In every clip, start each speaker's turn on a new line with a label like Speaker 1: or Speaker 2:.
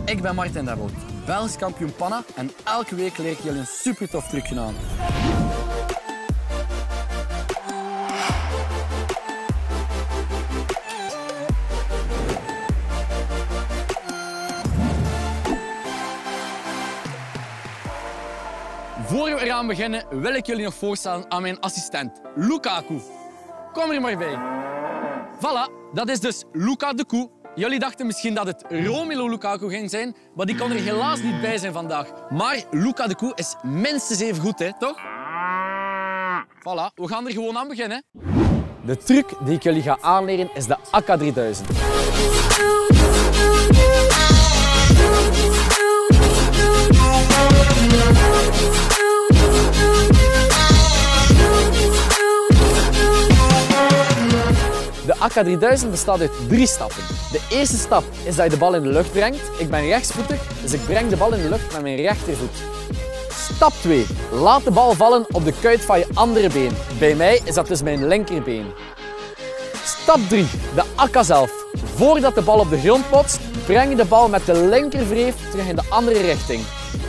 Speaker 1: Ik ben Martijn Darbout, Belgisch kampioen Panna en elke week leer ik jullie een super tof trucje aan. Voor we eraan beginnen wil ik jullie nog voorstellen aan mijn assistent, Lukaku. Kom er maar bij. Voilà, dat is dus Luka de Koe. Jullie dachten misschien dat het Romelu Lukaku ging zijn, maar die kon er helaas niet bij zijn vandaag. Maar Luka de Koe is minstens even goed, hè, toch? Voilà, we gaan er gewoon aan beginnen. De truc die ik jullie ga aanleren is de AK3000. De AK3000 bestaat uit 3 stappen. De eerste stap is dat je de bal in de lucht brengt. Ik ben rechtsvoetig, dus ik breng de bal in de lucht met mijn rechtervoet. Stap 2. Laat de bal vallen op de kuit van je andere been. Bij mij is dat dus mijn linkerbeen. Stap 3. De AK zelf. Voordat de bal op de grond botst, breng je de bal met de linkerwreef terug in de andere richting.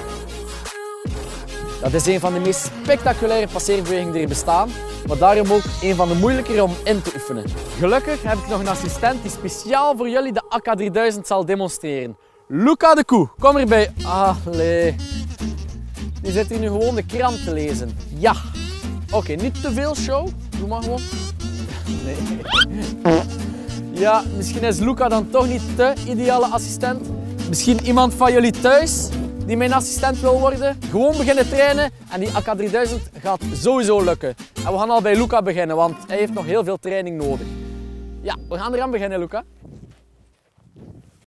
Speaker 1: Dat is een van de meest spectaculaire passeerbewegingen die er bestaan, maar daarom ook een van de moeilijkere om in te oefenen. Gelukkig heb ik nog een assistent die speciaal voor jullie de AK3000 zal demonstreren. Luka de Koe, kom erbij. Allee. Die zit hier nu gewoon de krant te lezen. Ja. Oké, niet te veel show. Doe maar gewoon. Nee. Ja, misschien is Luka dan toch niet de ideale assistent. Misschien iemand van jullie thuis die mijn assistent wil worden. Gewoon beginnen trainen en die AK3000 gaat sowieso lukken. En we gaan al bij Luka beginnen, want hij heeft nog heel veel training nodig. Ja, we gaan eraan beginnen, Luka.